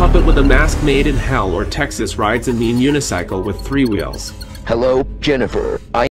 puppet with a mask made in hell or Texas rides a mean unicycle with 3 wheels. Hello, Jennifer.